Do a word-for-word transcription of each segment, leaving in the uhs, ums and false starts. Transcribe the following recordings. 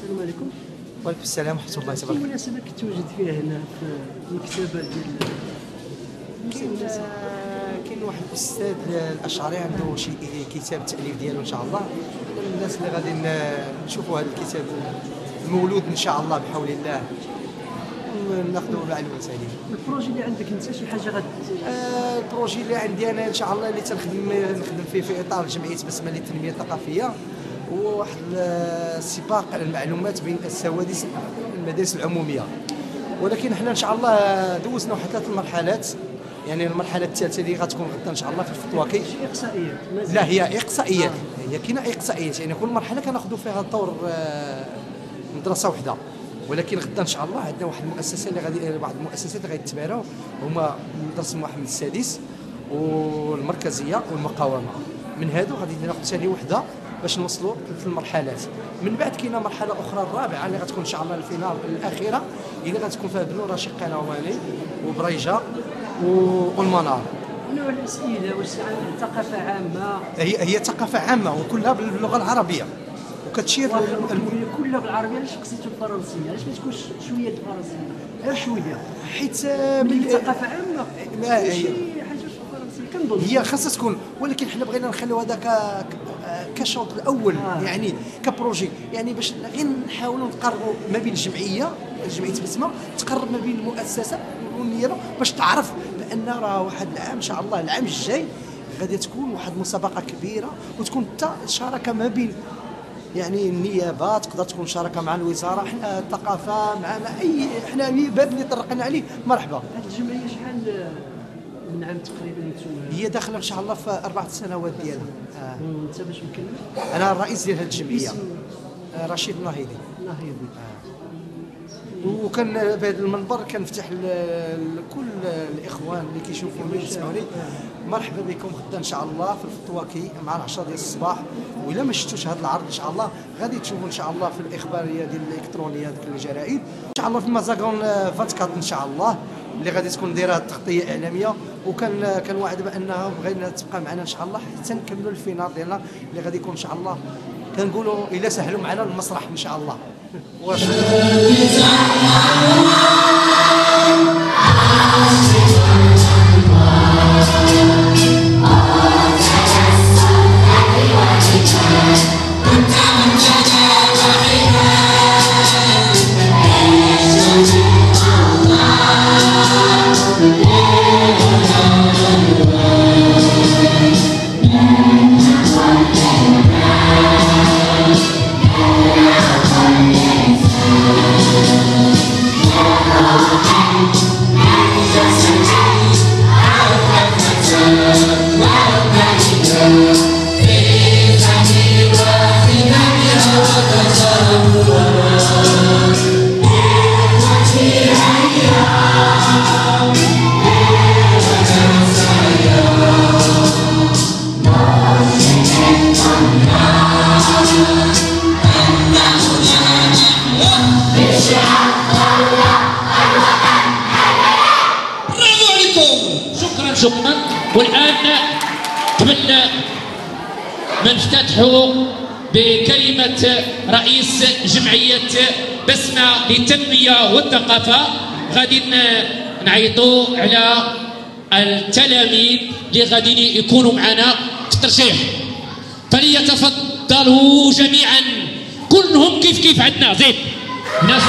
السلام عليكم. وعليكم السلام ورحمة الله تبارك. شي مناسبة كتواجد فيها هنا في المكتبة ديال كاين كاين واحد الاستاذ الاشعري عنده شي كتاب التاليف ديالو ان شاء الله. الناس اللي غادي نشوفوا هذا الكتاب المولود ان شاء الله بحول الله ناخذوا معلومات عليه. البروجي اللي عندك انت شي حاجه غد آه البروجي اللي عندي انا ان شاء الله اللي تنخدم نخدم فيه في اطار جمعيه بسمه للتنميه الثقافيه، هو واحد السباق على المعلومات بين السوادس المدارس العموميه. ولكن حنا ان شاء الله دوزنا واحد ثلاث مرحلات، يعني المرحله الثالثه اللي غتكون غدا ان شاء الله في الفتواكي. شي اقصائيات؟ لا هي اقصائيات، آه. هي كاينه اقصائيات، يعني كل مرحله كناخذوا فيها طور آه مدرسه وحده. ولكن غدا ان شاء الله عندنا واحد المؤسسه اللي غادي واحد المؤسسات اللي غادي تباروا، هما مدرسه محمد السادس والمركزيه والمقاومه. من هادو غادي ناخذ ثاني وحده باش نوصلوا ثلاث المرحلات. من بعد كاينه مرحله اخرى الرابعه اللي غتكون ان شاء الله الفينال الاخيره اللي غتكون فيها بنو رشيق قنواني وبريجه والمنار. نوع الاسئله واش ثقافه عامه؟ هي هي ثقافه عامه وكلها باللغه العربيه وكتشير كلها بالعربيه. علاش قصيتو الفرنسيه؟ علاش ما تكونش شويه الفرنسيه؟ غير شويه، حيت ملي ثقافه عامه لا هي شي حاجه فرنسيه كنظن هي خاصها تكون، ولكن حنا بغينا نخليو هذا كشوط الاول آه. يعني كبروجي، يعني باش غير نحاولوا نقربوا ما بين الجمعيه جمعيه بسمه تقرب ما بين المؤسسه والنيابه باش تعرف بان راه واحد العام ان شاء الله العام الجاي غادي تكون واحد المسابقه كبيره وتكون حتى شراكه ما بين يعني النيابه، تقدر تكون شراكه مع الوزاره، حنا الثقافه معنا اي حنا اي باب اللي طرقنا عليه مرحبا. هذه الجمعيه شحال من عام تقريبا نتوما؟ هي داخله ان شاء الله في اربع سنوات ديالها. آه. انت باش مكمل؟ انا الرئيس ديال هذه الجمعيه آه رشيد ناهيدي. ناهيدي آه. وكان في هذا المنبر كنفتح لكل الاخوان اللي كيشوفوني ويسمعوني مرحبا بكم غدا ان شاء الله في الفتواكي مع العشرة ديال الصباح. والا ما شفتوش هذا العرض ان شاء الله غادي تشوفوا ان شاء الله في الاخباريه ديال الالكترونيه ديك الجرائد ان شاء الله في مازاغون فاتكات ان شاء الله اللي غادي تكون دايره تغطيه اعلاميه. وكان كنوعد بانها بغينا تبقى معنا ان شاء الله حتى نكملوا الفينال ديالنا اللي غادي يكون ان شاء الله كنقولوا الا سهلوا معنا المسرح ان شاء الله. واش شكرا. والآن قبل ما نفتتحوا بكلمة رئيس جمعية بسمة للتنمية والثقافة غادي نعيطوا على التلاميذ اللي غادي يكونوا معنا في الترشيح، فليتفضلوا جميعا كلهم كيف كيف عندنا. زيد الناس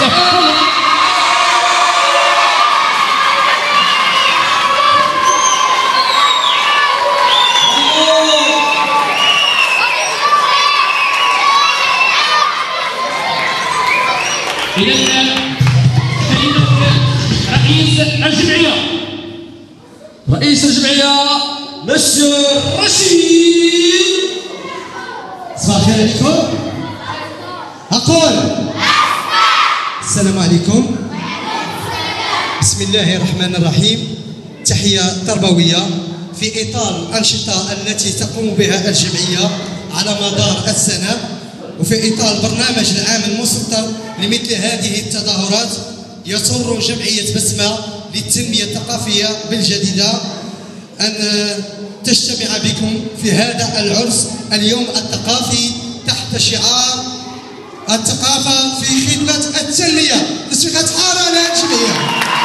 إذا كلمة رئيس الجمعية. رئيس الجمعية مسيو رشيد. صباح الخير عليكم. أقول السلام عليكم. بسم الله الرحمن الرحيم. تحية تربوية في إطار الأنشطة التي تقوم بها الجمعية على مدار السنة، وفي إطار البرنامج العام المسطر لمثل هذه التظاهرات. يسر جمعية بسمة للتنمية الثقافية بالجديدة أن تجتمع بكم في هذا العرس اليوم الثقافي تحت شعار الثقافة في خدمة التنمية تصفيقات حارة للجمعية.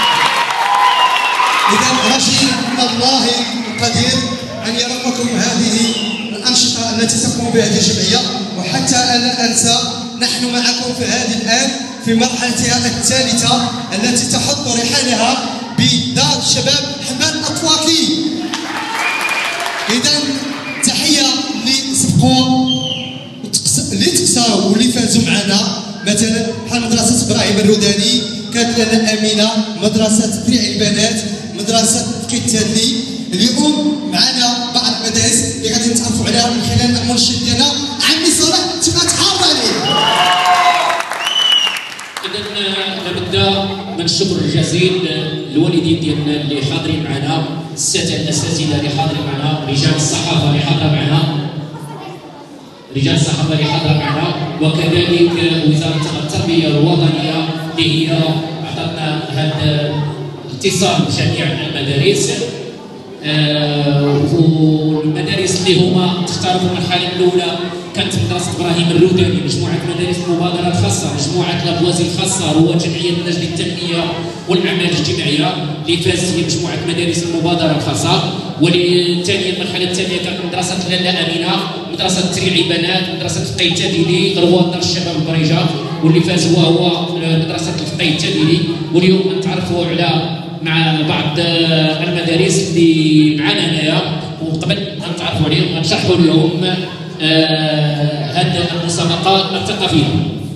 إذا رجاء من الله القدير أن يرمكم هذه الأنشطة التي تقوم بها هذه الجمعية، وحتى ألا أنسى نحن معكم في هذه الآن في مرحلتها الثالثة التي تحط رحالها بدار الشباب حماد الأطواقي. إذا تحية اللي سبقوا اللي تكسروا واللي فازوا معنا، مثلا بحال مدرسة إبراهيم الروداني، كانت لنا أمينة، مدرسة ريع البنات، مدرسة فقيه التادلي. اليوم معنا بعض المدارس اللي غادي نتعرفوا عليها من خلال المرشد ديالنا عمي صالح، تبقى تحافظ عليه. إذا لابد من الشكر الجزيل للوالدين ديالنا اللي حاضرين معنا، السادة الأساتذة اللي حاضرين معنا، رجال الصحافة اللي حاضرة معنا، رجال الصحافة اللي حاضرة معنا، وكذلك وزارة التربية الوطنية اللي هي أعطتنا هذا اتصال بجميع المدارس. آه والمدارس اللي هما تختاروا في المرحلة الأولى كانت مدرسة إبراهيم الروداني، مجموعة مدارس المبادرة الخاصة، مجموعة لابوازي الخاصة، رواد جمعية من أجل التنمية والأعمال الجماعية اللي فازت هي مجموعة مدارس المبادرة الخاصة. والثانية المرحلة الثانية كانت مدرسة لاله أمينة، مدرسة تريعي بنات، مدرسة فقيه التادلي، رواد دار الشباب البريجة، واللي فاز هو هو مدرسة الفقيه التادلي. واليوم نتعرفوا على مع بعض المدارس اللي معنا هنايا، وقبل أن نتعرفوا عليهم نشرحوا لهم هذه آه المسابقة الثقافية.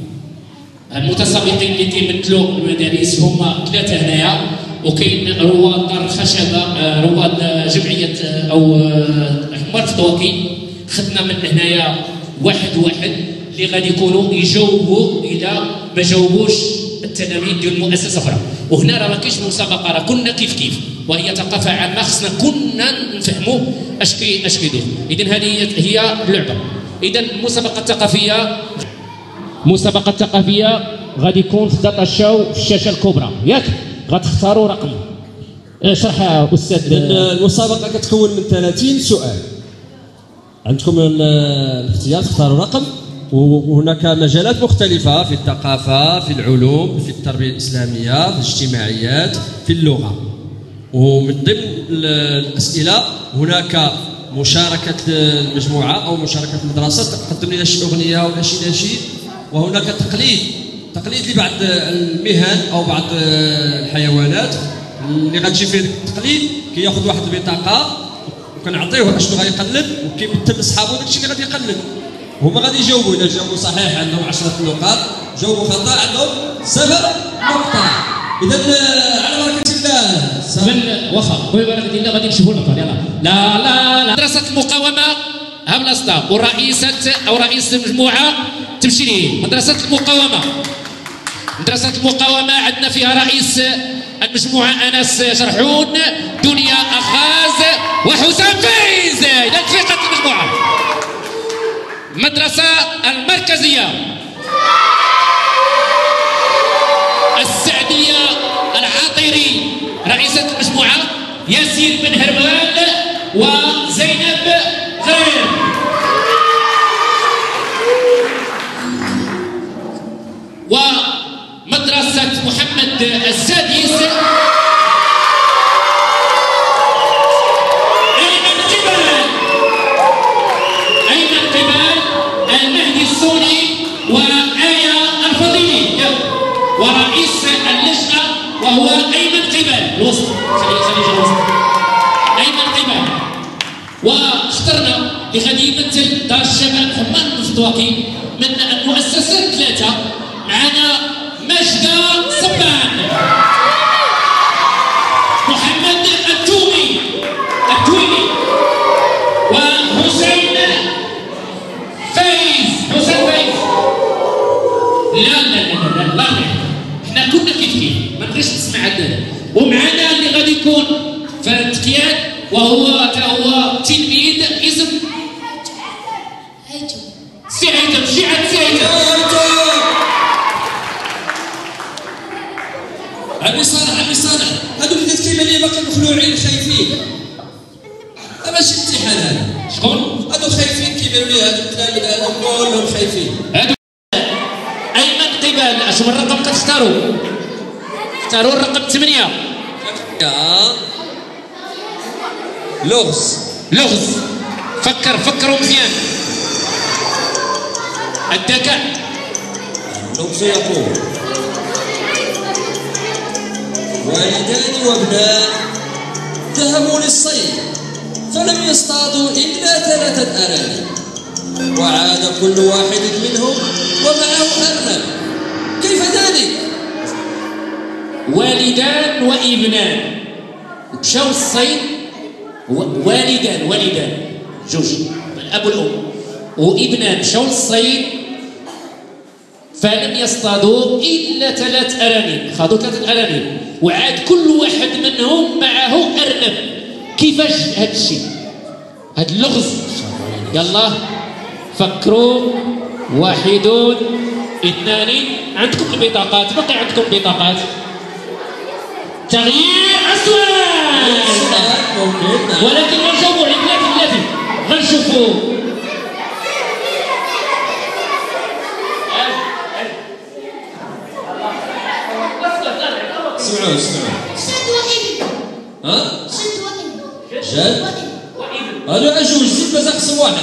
المتسابقين اللي كيمثلوا المدارس هما ثلاثة هنايا، وكاين رواد دار الخشبة، آه رواد جمعية آه أو حمار الطواقي. خدنا من هنايا واحد واحد اللي غادي يكونوا يجاوبوا إذا ما جاوبوش التلاميذ ديال المؤسسه اخرى. وهنا راه ما كاينش مسابقه، راه كنا كيف كيف، وهي ثقافه عامه خصنا كنا نفهموا اش كي اش كيدير. اذا هذه هي اللعبه. اذا المسابقه الثقافيه المسابقه الثقافيه غادي يكون في داتا شو في الشاشه الكبرى، ياك غتختاروا رقم. اشرح استاذ. المسابقه كتكون من ثلاثين سؤال، عندكم الاختيار تختاروا رقم، وهناك مجالات مختلفة في الثقافة، في العلوم، في التربية الإسلامية، في الاجتماعيات، في اللغة. ومن ضمن الأسئلة هناك مشاركة المجموعة أو مشاركة المدرسة، تقدم لنا شي أغنية ولا شي نشيد، وهناك تقليد تقليد لبعض المهن أو بعض الحيوانات اللي غتجي فيه التقليد. كياخذ واحد البطاقة وكنعطيوه اشنو غيقلد، وكيمثل لصحابو داكشي اللي غادي يقلد. هما غادي يجاوبوا، اذا جاوبوا صحيح عندهم عشرة نقاط، جاوبوا خطا عندهم صفر نقطة. اذا على بركة الله من واخا ببركة الله غادي نشوفوا النقاط. يلا لا لا لا. مدرسة المقاومة ها بلاصتها، والرئيسة أو رئيس المجموعة تمشي ليه. مدرسة المقاومة مدرسة المقاومة عندنا فيها رئيس المجموعة أنس شرحون، دنيا أخاز، وحسام فايز. إلى تفيقة المجموعة. مدرسة المركزية السعدية العاطري، رئيسة المجموعة ياسين بن هربال وزينب غير. ومدرسة محمد السادس أيمن قبال أيمن قبال المهدي السوري وآية الفضيلي، ورئيس اللجنة وهو أيمن قبال الوسط. خلي خلي الوسط أيمن قبال. واخترنا اللي غادي يمثل دار الشباب حماد الطواقي من المؤسسات ثلاثة. معنا مجدة صبان، محمد التومي التويني، وحسين فايز. حسين فايز لا لا لا لا لا احنا كنا كيف كيف ما نبغيش نسمع عندنا. ومعنا اللي غادي يكون في التقياد وهو تا هو تلميذ اسم سي هيثم. شي عاد سي هيثم. عمي صالح عمي صالح، هادو اللي كيما لي باقي مخلوعين خايفين. ماشي امتحان هذا. شكون؟ هادو خايفين كيبانوا لي، هادو التلاقي هادو كلهم خايفين. هادو انتم الرقم كتختاروا اختاروا الرقم ثمانية. لغز. لغز. فكر فكروا مزيان. الذكاء. اللغز يقول والدان وابنان ذهبوا للصيد فلم يصطادوا إلا ثلاثة أرانب وعاد كل واحد منهم ومعه أرنب. كيف ذلك؟ والدان وابنان مشاو الصيد. والدان والدان جوج الأب والأم وابنان مشاو للصيد فلم يصطادوا إلا ثلاث أرانب. خاضوا ثلاثة أرانب وعاد كل واحد منهم معه أرنب. كيفاش هذا الشيء؟ هذا اللغز. يلا فكروا. واحد اثنان. عندكم البطاقات. بقي عندكم بطاقات. تغيير السؤال ولكن غنجاوبوا على البلاد الذي غنشوفوا. اسمعوا اسمعوا. جد وابن. ها؟ جد وابن. جد؟ هادو عجوج. زيد مازال خصهم واحد.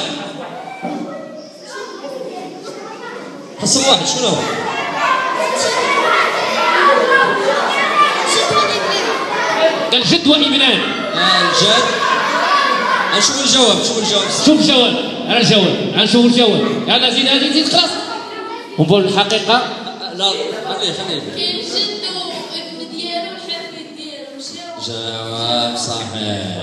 خصهم واحد. شنو هو؟ قال جد وابنان. اه الجد. نشوف الجواب. شوف الجواب. شوف الجواب. انا الجواب. غنشوف الجواب. يلا زيد زيد زيد خلاص. ونقول الحقيقة. لا خليه خليه. كاين جدو ابن ديالو والحفيد ديالو مشاو. جواب صحيح.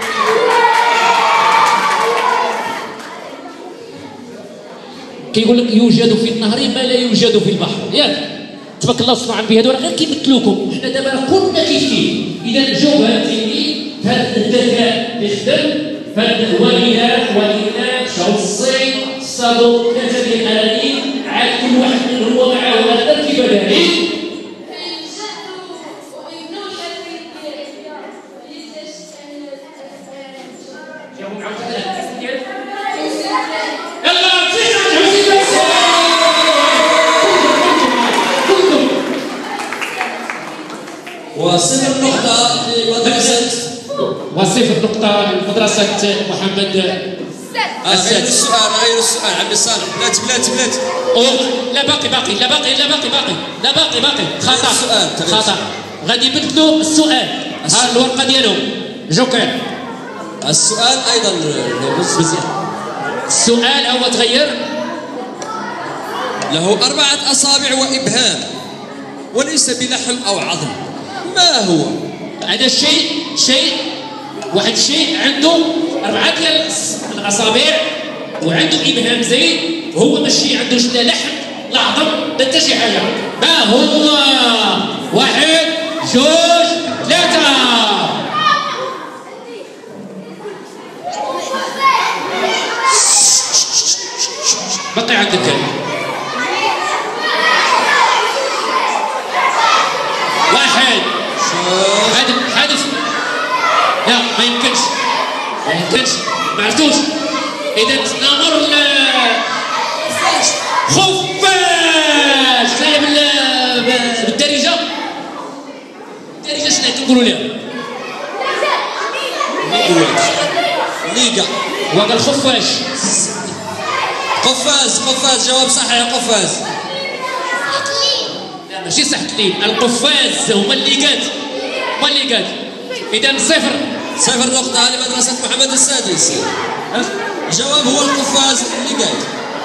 كيقول لك يوجد في النهر ما لا يوجد في البحر. ياك تبارك الله صنعا بهذا راه غير كيمثلوكم. حنا دابا كلنا كيف كيف. اذا جاوب هذا التلميذ هذا الذكاء يخدم. فهاد الوالدات والابنات مشاو للصيد اصطادوا ثلاثه ديال الارانب عاد كل واحد منهم هو معه هذا. كيف ذلك؟ كاين جدو وابنو والحفيد ديالو. جاوب عاوتاني يلا وصفر نقطة لمدرسة. وصفر نقطة لمدرسة محمد غير السؤال غير السؤال عمي صالح. بلات بلات بلات. لا باقي باقي لا باقي لا باقي باقي لا باقي باقي خطأ السؤال. خطأ. غادي يبدلوا السؤال. ها الورقة ديالهم جوكر. السؤال أيضا لغز مزيان. السؤال هو تغير. له أربعة أصابع وإبهام وليس بلحم أو عظم. ما هو؟ هذا الشيء شيء واحد الشيء عنده أربعة ديال الأصابع وعنده إبهام زين وهو ماشي عندوش لا لحم لا عظم لا حتى شي حاجة. ما هو؟ واحد جوج ثلاثة. بقي عندك واحد. حادث حادث. لا ما يمكنش ما يمكنش ما عرفتوش. اذا نمر ل خفاش. شناهي بالدارجه؟ الدارجه شناهي كنقولوا لها؟ ليغا. وقال خفاش. قفاز قفاز. جواب صحيح قفاز. لا ماشي صح تلين. القفاز هما الليغات هما الليغات. اذا صفر. صفر نقطة لمدرسة محمد السادس. الجواب هو القفاز الليغات.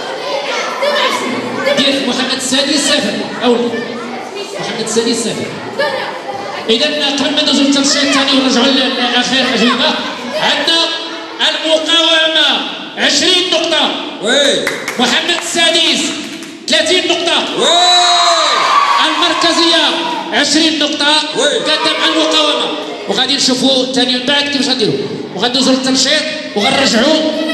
ديال محمد السادس صفر. أول محمد السادس صفر. إذا قبل ما ندوزو للترشيح الثاني ونرجعوا لآخر أجوبة عندنا المقاومة عشرين نقطة. وي. محمد السادس ثلاثين نقطة. وي. المركزية عشرين نقطة. وي. قدام على المقاومة. وغادي نشوفوا ثاني من بعد كيفاش غنديروا وغندوزو للتنشيط وغنرجعوا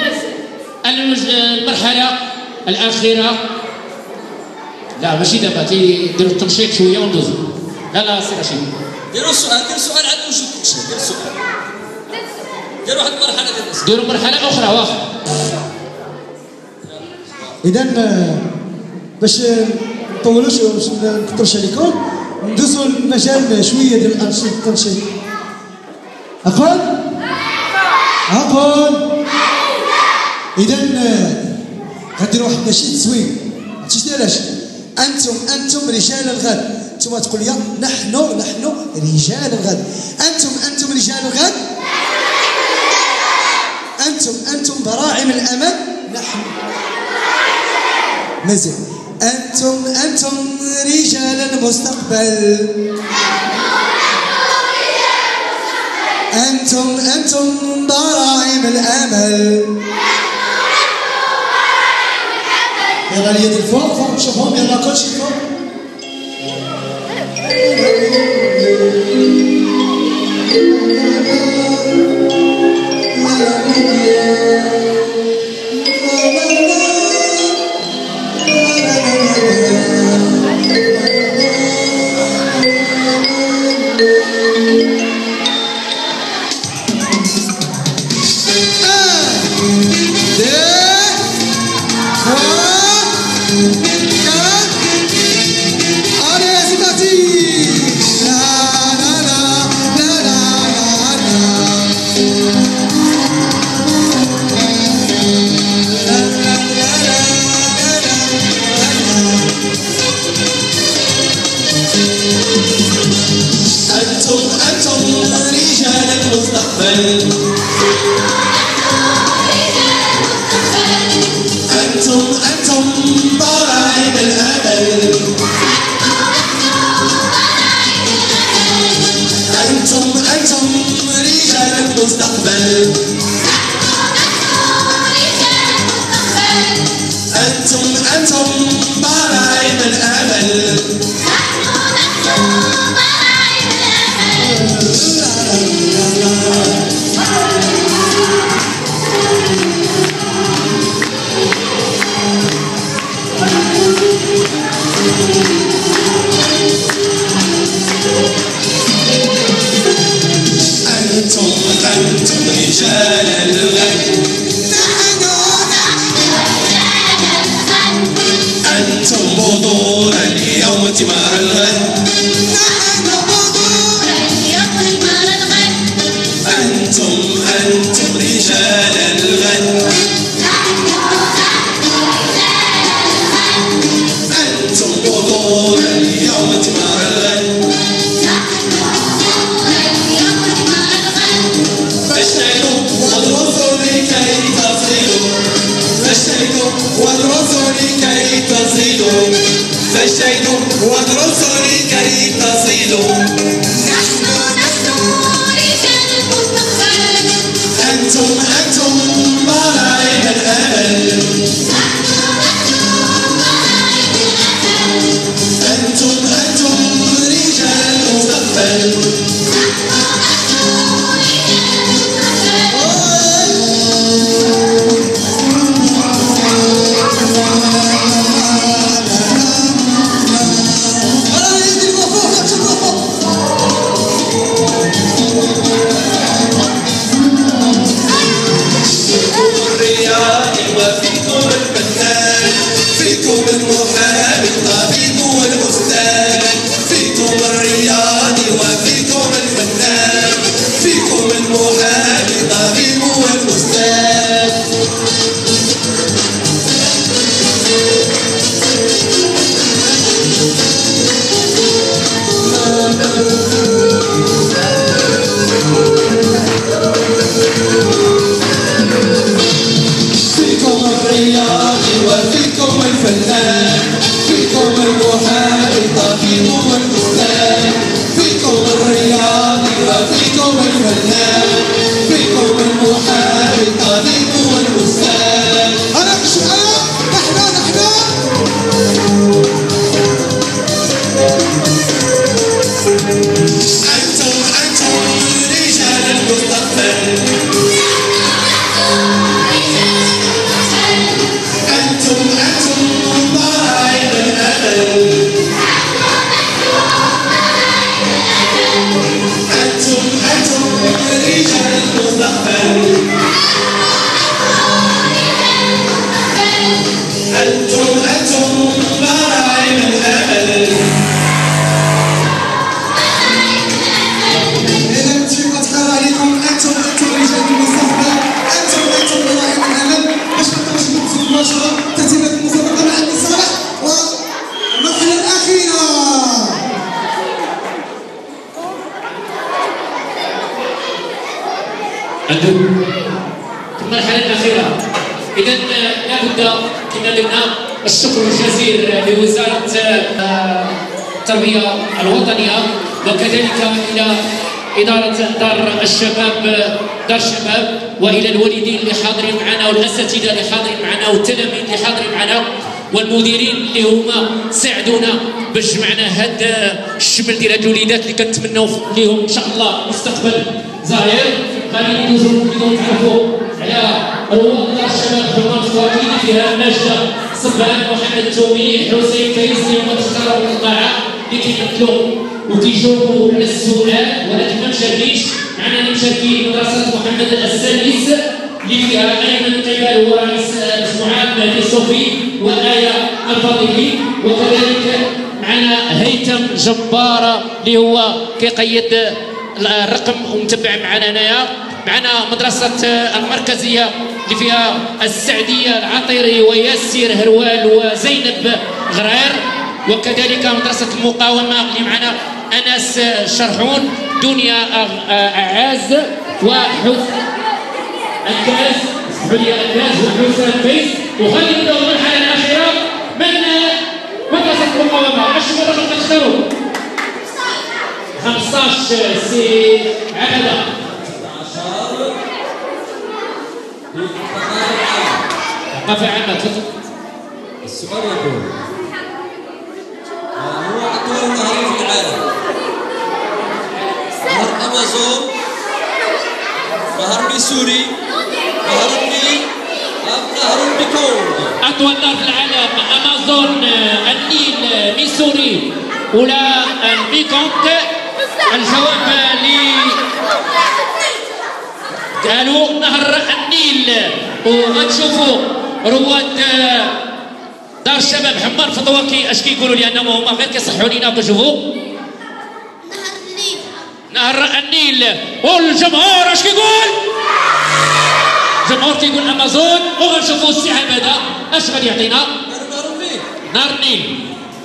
المرحلة الأخيرة. لا ماشي دابا تيديروا التنشيط شوية وندوزو. لا لا سير رشيد. ديروا السؤال. دير السؤال عاد وجود التنشيط. دير السؤال. دير واحد المرحلة ديال الأسئلة. ديروا مرحلة أخرى واخا. إذا باش نطولوش باش ما نكثرش عليكم، ندوزو المجال شويه ديال الانشطه التنشيط. اقول اقول اذا غنديروا واحد النشيد زوين. عرفتي شنو علاش؟ انتم انتم رجال الغد. انتم تقول لي نحن نحن رجال الغد. انتم انتم رجال الغد. انتم انتم براعم الامل. نحن مزيان. انتم انتم رجال المستقبل. انتم انتم براعم الامل. يلا اليد الفوق فوق شوفهم يلا كلشي فوق. أنتم أنتم ضايع الأمل. عنده في المرحله الاخيره. اذا لابد كما قلنا الشكر الجزيل لوزاره التربيه الوطنيه وكذلك الى اداره دار الشباب دار الشباب والى الوالدين اللي حاضرين معنا والاساتذه اللي حاضرين معنا والتلاميذ اللي حاضرين معنا والمديرين اللي هما ساعدونا باش جمعنا هذا الشمل ديال هاد الوليدات اللي كنتمناو ليهم ان شاء الله مستقبل زاهر. غادي ندوزو نبداو نتعرفوا على رواد دار الشباب حمام الفواكه اللي فيها ماجده صبان محمد تومي حسين فايز اللي هما تختاروا من القاعه اللي كيمثلوا وكيجاوبوا على السؤال ولكن ما مشاركينش معنا مشاركين مدرسه محمد السادس اللي فيها ايمن قبال هو رئيس مجموعات مهدي صوفي وايه الفاضلي وكذلك معنا هيثم جباره اللي هو كيقيد الرقم ومتبع معنا هنايا. معنا مدرسه المركزيه اللي فيها السعديه العطيري وياسر هروال وزينب غرير وكذلك مدرسه المقاومه اللي معنا انس شرحون دنيا اعاز وحسن الكاز حليا الكاز وحسن فايز. وخلي نبداو المرحله الاخيره من مدرسه المقاومه. اش مدرسه تختاروا؟ خمسطاش سي عبده. ثقافه عامه. السؤال يقول هو أطول نهر في العالم؟ نهر أمازون، نهر ميسوري، نهر النيل أم نهر الميكونغ؟ أطول نهر في العالم أمازون، النيل، ميسوري ولا الميكونغ؟ الجواب لي قالوا نهر النيل. وغنشوفوا رواد دار الشباب حمار فطواكي اش كيقولوا لانهم هما غير كيصحوا لينا كنشوفوا نهر النيل. نهر النيل. والجمهور اش كيقول؟ الجمهور كيقول امازون. وغنشوفوا السي عباده اش غادي يعطينا؟ نهر النيل. نهر النيل.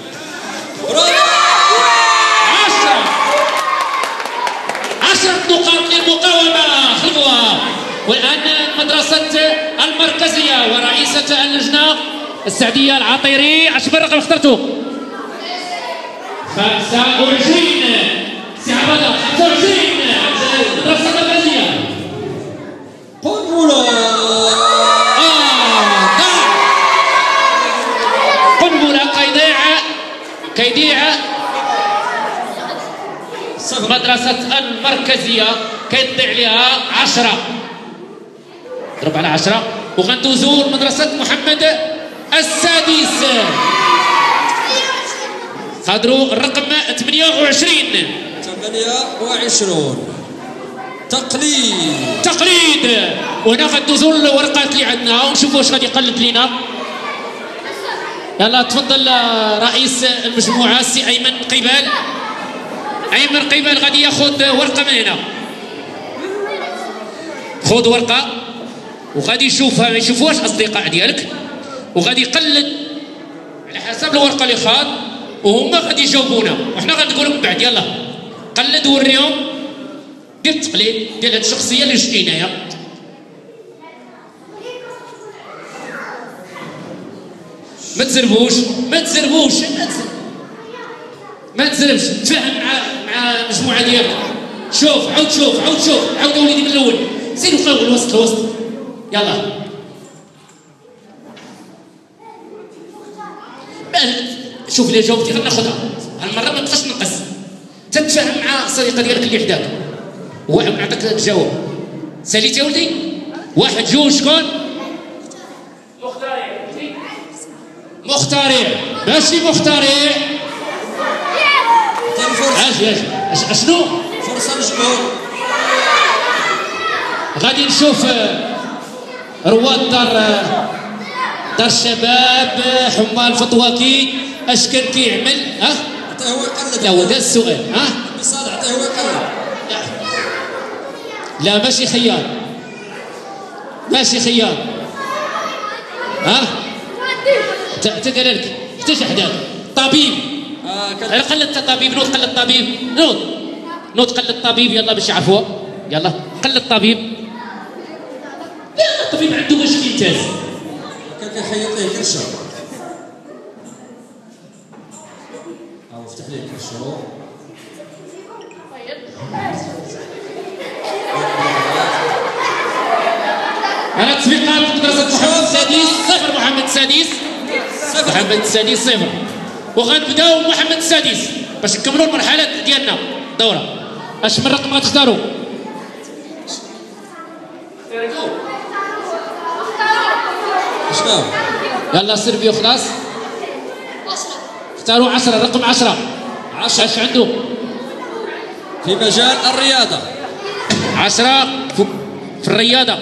عشرة عشرة نقاط للمقاومة خذوها. والآن مدرسة المركزية ورئيسة اللجنة السعدية العطيري. اش بالرقم اخترتوا؟ خمسة وعشرين. سي عبادة خمسة وعشرين مدرسة المركزية. قنبلة. آه ضاع. قنبلة كيضيع كيضيع مدرسة المركزية كيضيع لها عشرة. ضرب على عشرة. وغندوزو لمدرسة محمد السادس خاضروا الرقم ثمانية وعشرين. ثمانية وعشرين تقليد. تقليد. وهنا غندوزو للورقات اللي عندنا ونشوفوا واش غادي يقلد لينا. يلا تفضل رئيس المجموعة السي أيمن قبال. أيمن قبال غادي ياخذ ورقة من هنا. خذ ورقة وغادي يشوفها ما يشوفوهاش أصدقاء ديالك وغادي يقلد على حسب الورقة اللي خاض وهما غادي يجاوبونا وحنا غنقولوا من بعد. يلا قلد وريهم دير التقليد ديال هاد الشخصية اللي جبتي هنايا. ما تزربوش ما تزربوش ما تزربش. تفاهم مع مع المجموعة ديالك. شوف عاود شوف عاود شوف عاود وليدي من الأول. زيدوا خلوا الوسط الوسط. يلا شوف اللي جاوبتي غناخذها هالمره ما تبقاش تنقص. تتفاهم مع الصديقه ديالك اللي حداك هو نعطيك تجاوب. ساليت يا ولدي؟ واحد جوج شكون؟ مختارع. مختارع. باش لي مختارع؟ اجي اجي اشنو؟ فرصه للجمهور. غادي نشوف رواد دار دار الشباب حمال فطواكي اش كان كيعمل. ها عطيه هو يقلد. لا هو هذا السؤال. ها بصالح عطيه هو يقلد. لا ماشي خيار ماشي خيار. ها انت قال لك حتى حداك طبيب. اه انا قلدت طبيب. نوض قلد طبيب. نوض نوض قلد طبيب. يلا باش يعرفوها. يلا قلد طبيب. ممتاز. كان كيخيط ليه كرشه. ها هو فتح ليه كرشو. على تطبيقات مدرسة محمد السادس صفر محمد السادس محمد السادس صفر. وغنبداو محمد السادس باش نكملوا المرحلة ديالنا الدورة. اش من رقم غتختاروا؟ شنو؟ يلا سيرفيو خلاص. اختاروا عشرة رقم عشرة. عشرة اش عنده؟ في مجال الرياضة. عشرة في الرياضة.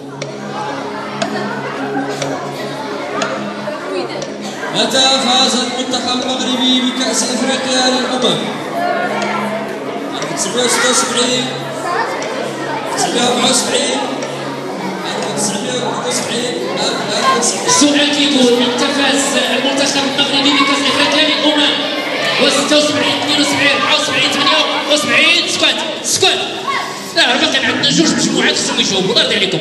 متى فاز المنتخب المغربي بكأس افريقيا للأمم؟ ألف وتسعمائة وستة وسبعين ألف وتسعمائة وأربعة وسبعين ألف وتسعمائة وثلاثة وسبعين ألف وتسعمائة. السؤال كيقول متى فاز المنتخب المغربي بكأس افريقيا للأمم؟ ستة وسبعين اثنين وسبعين أربعة وسبعين ثمانية وسبعين. سكوت سكوت. لا راه باقي عندنا جوج مجموعات خصهم يجاوبوا. الله يرضي عليكم.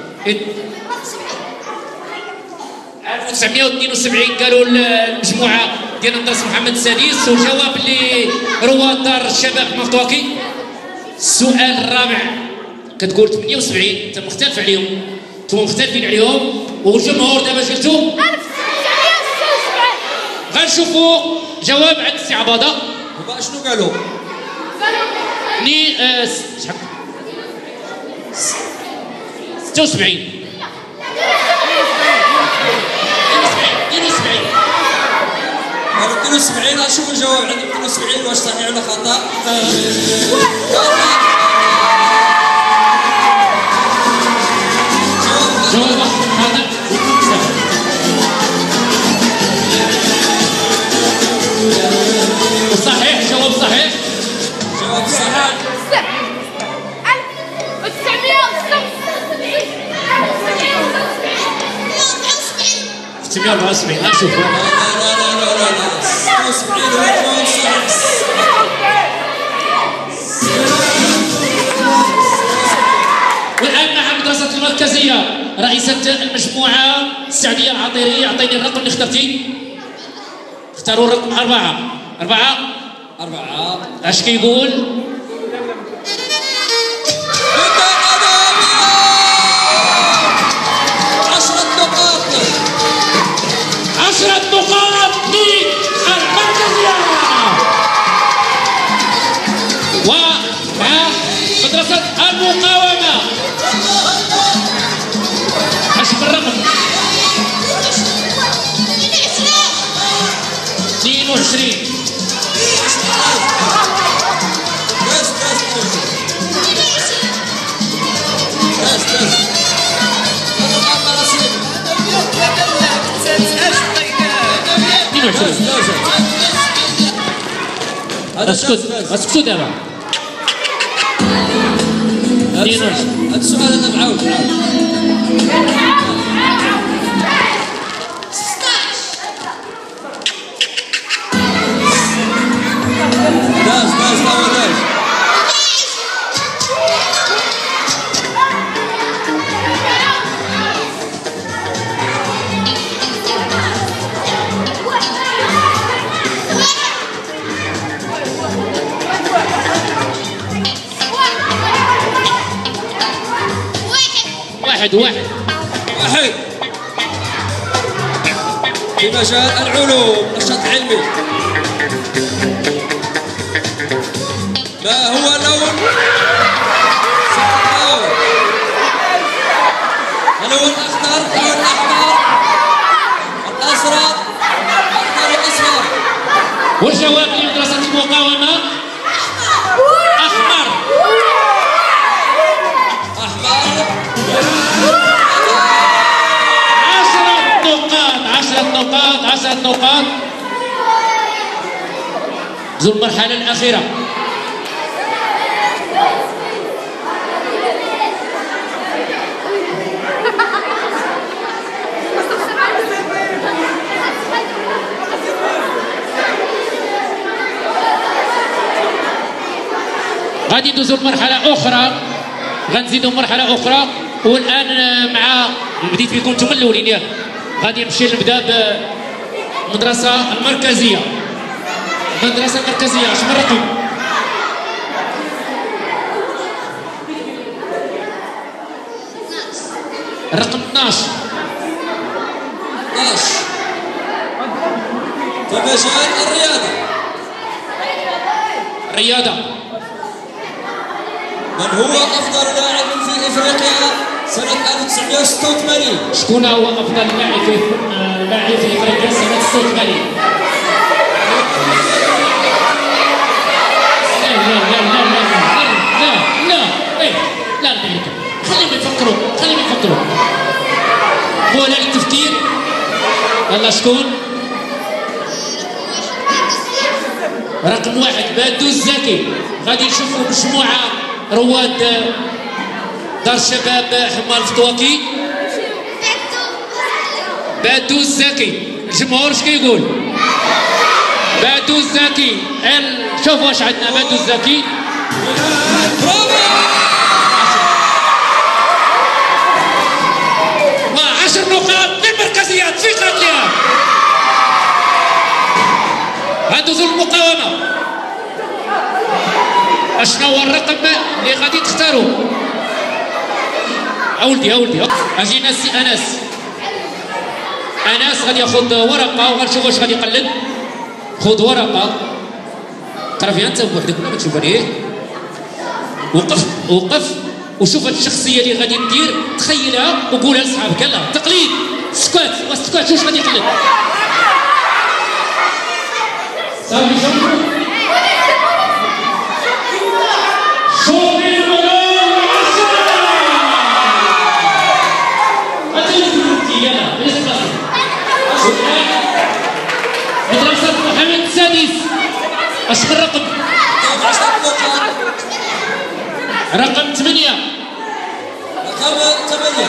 ألف وتسعمائة واثنين وسبعين قالوا المجموعة ديال مدرسة محمد السادس، والجواب اللي رواد دار الشباب مفتوكي. السؤال الرابع كتقول ثمانية وسبعين. انت مختلف عليهم، انتم مختلفين عليهم، والجمهور دابا قلتو ألف وتسعمائة وستة وسبعين. غنشوفوا جواب عند السي عباده. هما شنو قالوا؟ ني آه شحال؟ ستة وسبعين. اثنين وسبعين. قالوا اثنين وسبعين. غنشوفوا الجواب عند اثنين وسبعين واش صحيح ولا خطأ. جواب خاطئ. صحيح. جواب صحيح. جواب صحيح. ألف وتسعمائة وستة ستمائة وأربعة وسبعين. غنشوفوا. لا لا لا لا لا ستة وسبعين هو الجواب الصحيح. والآن مع المدرسة المركزية رئيسة المجموعة السعدية العطيري. أعطيني الرقم اللي اخترتي. اختاروا الرقم أربعة. أربعة. أربعة. اش كيقول؟ عشرة نقاط. عشرة نقاط للمركزية. ومع مدرسة المقاومة اش من الرقم؟ اثنين وعشرين. بس بس بس بس. اثنين وعشرين. اسكت اسكتوا دابا. اثنين وعشرين. هذا السؤال هذا معاود معاود. داز داز هو داز. واحد واحد واحد. في مجال العلوم نشاط علمي. ما هو لون؟ اللون الأخضر، اللون الأحمر، الأزرق، الأخضر والأصفر. والجواب لمدرسة المقاومة أحمر. أحمر. عشرة نقاط. عشرة نقاط. عشرة نقاط. ذو المرحلة الأخيرة. غادي ندوزو لمرحلة أخرى. غنزيدو مرحلة أخرى. والآن مع بديت بكم انتم الاولين ياك. غادي نمشي نبدا بالمدرسه المركزيه. المدرسه المركزيه اش من رقم؟ الرقم اثناش. اثناش في مجال الرياضه. الرياضه. من هو افضل لاعب في افريقيا سنه ألف وتسعمائة وستة وثمانين؟ شكون هو افضل لاعب في لاعب في افريقيا سنه ستة وثمانين؟ لا لا لا لا لا لا لا ايه لا لا خليهم يفكروا خليهم يفكروا. هو لا التفكير. يلا شكون؟ رقم واحد بادو الزكي. غادي نشوفوا مجموعه رواد دار الشباب حمار الفطواكي. بادو الزكي. الجمهور اش كيقول؟ بادو الزكي. شوفوا واش عندنا بادو الزكي. عشر نقاط للمركزيات في قتلها. هادو ذو المقاومة. اشنو هو الرقم اللي غادي تختاروا؟ اولدي اولدي اجينا السي انس. انس غادي ياخذ ورقة وغنشوف واش غادي يقلد. خذ ورقة. قرا فيها انت بوحدك ولا ما تشوفنيش. وقف وقف وشوف هاد الشخصيه اللي غادي ندير تخيلها وقولها لصحابك. يلا تقليد. سكات سكات. شوف غادي يقلد. صافي شوف شوفي الملون عشرة. أتلزمتي يلا بالإسباسي. مدرسة محمد السادس. اش من رقم؟ رقم ثمانية. رقم ثمانية.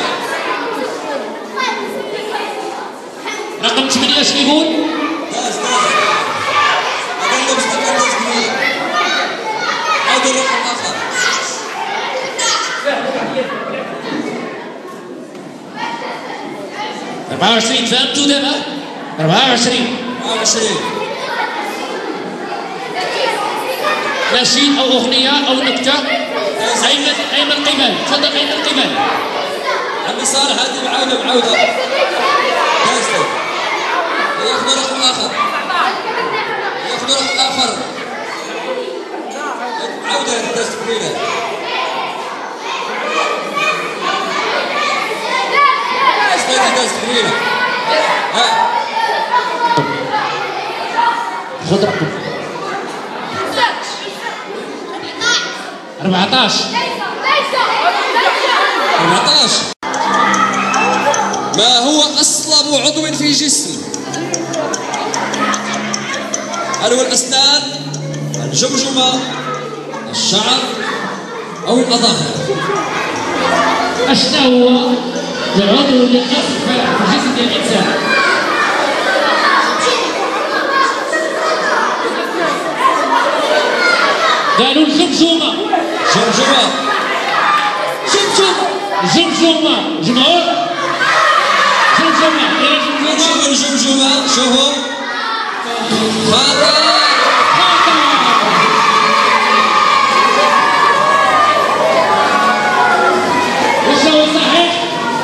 رقم ثمانية اش كيقول؟ داز داز. هذا باش تقدر تقول. عاود الرقم آخر. أربعة وعشرين. فهمتوا دابا؟ أربعة وعشرين. أربعة وعشرين. نشيد أو أغنية أو نكتة. أيمن أيمن قبال. تفضل أيمن قبال. عمي صالح هذه معاودة معاودة. دازت. ياخذ رقم آخر. ياخذ رقم آخر. معاودة هذه دازت كبيرة. هذه دازت كبيرة. ها. خذ رقم. أربعة عشر. أربعة عشر. ما هو أصلب عضو في الجسم؟ هل هو الأسنان، الجمجمة، الشعر أو الأظافر؟ أشنو هو العضو اللي أصلب في جسم الإنسان؟ قالوا الجمجمة. جمجمة. جمجمة. جمجمة. جمهور. جمجمة. يا جمجمة. شوفوا الجمجمة. شوفوا. خطأ. وش هو صحيح؟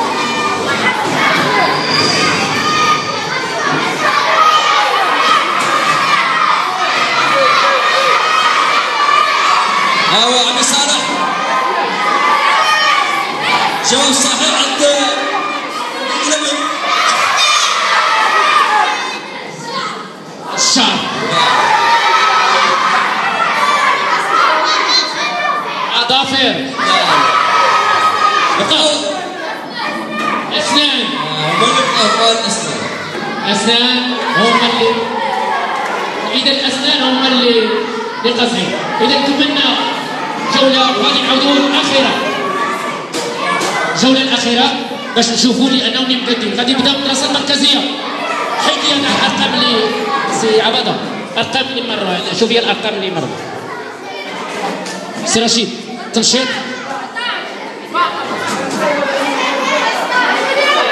ها هو عمي صالح. جواب صحيح عند الجميع. الشعر. أظافر. أسنان. أول أسنان. أسنان هم اللي إذا الأسنان هم اللي لقصدي. إذا كملنا جولة وغادي نعاودوا الأخيرة. الجولة الأخيرة باش نشوفوا لأنهم اللي مقدين. غادي نبدا بالمدرسة المركزية. حيد لي أنا الأرقام اللي سي عبادة. الأرقام اللي مرة شوف لي الأرقام اللي مرة. سي رشيد تنشيط.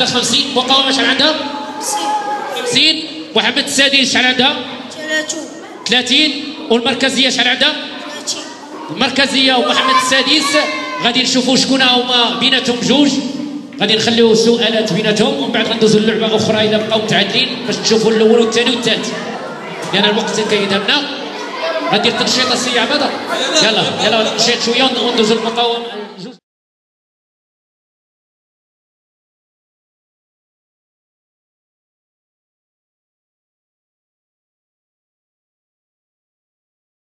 خمسين. مقاومة شحال عندها؟ خمسين. محمد السادس شحال عندها؟ ثلاثين. والمركزية شحال عندها؟ المركزية ومحمد السادس غادي نشوفوا شكون هما بيناتهم بجوج. غادي نخليو السؤالات بيناتهم ومن بعد غندوزو للعبة أخرى إذا بقاو متعادلين باش تشوفوا الأول والثاني والثالث، لأن الوقت كيذهبنا. غندير تنشيط السي عبادة. يلا يلا نشيط شوية وندوزو للمقاومة.